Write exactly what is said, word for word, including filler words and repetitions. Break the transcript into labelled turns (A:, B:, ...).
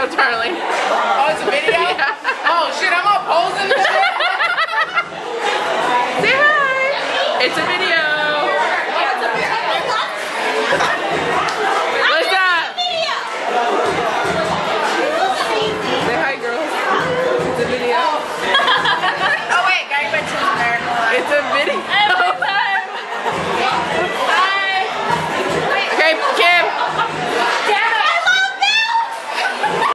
A: video, darling.
B: Oh, it's a video?
A: Yeah.
B: Oh shit, I'm all posing and shit.
A: Say hi. It's a video. What's up? Say hi, girls. It's a video.
B: Oh wait, gotta put two there.
A: It's a video.
B: Every time. Bye.
A: Okay, Kim.